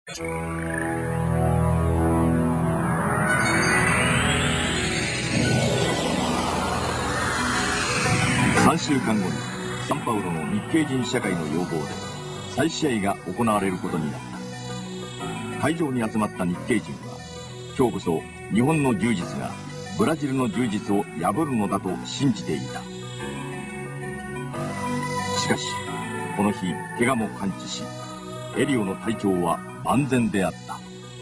3週間後にサンパウロの日系人社会の要望で再試合が行われることになった。会場に集まった日系人は今日こそ日本の柔術がブラジルの柔術を破るのだと信じていた。しかしこの日怪我も完治し、ヘリオの体調は万全であった。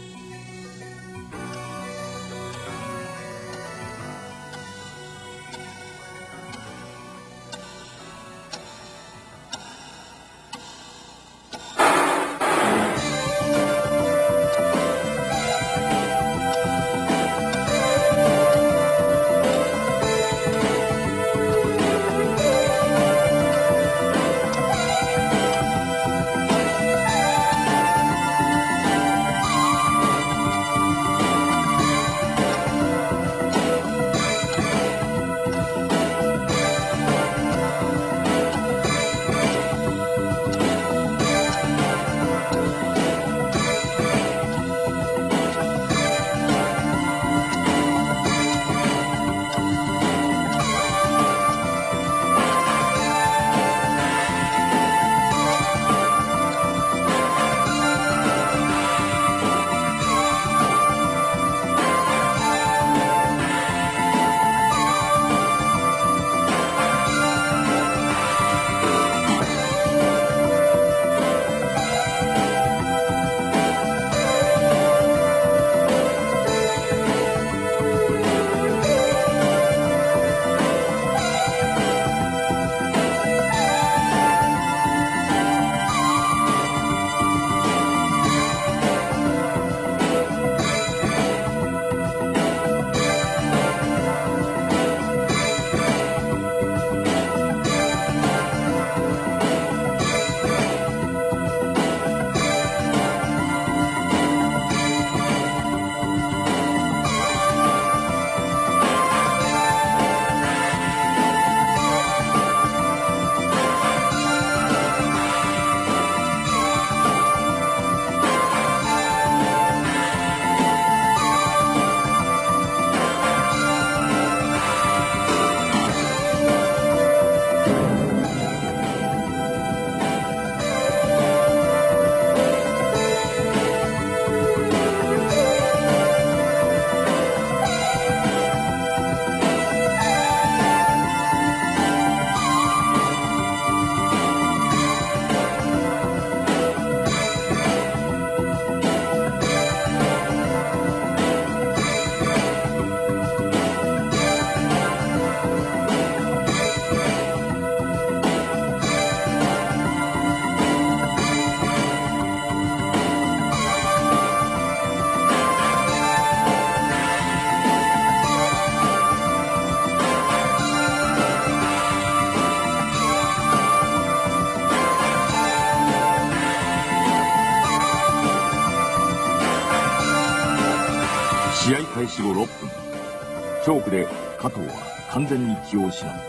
試合開始後6分、チョークで加藤は完全に気を失った。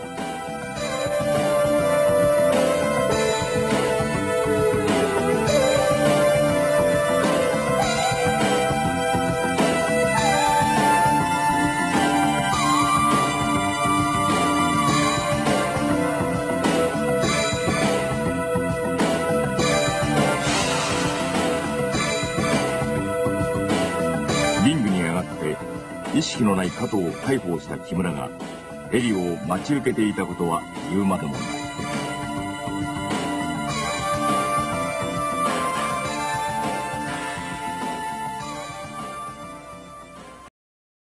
意識のない加藤を介抱した木村がヘリオを待ち受けていたことは言うまでもない。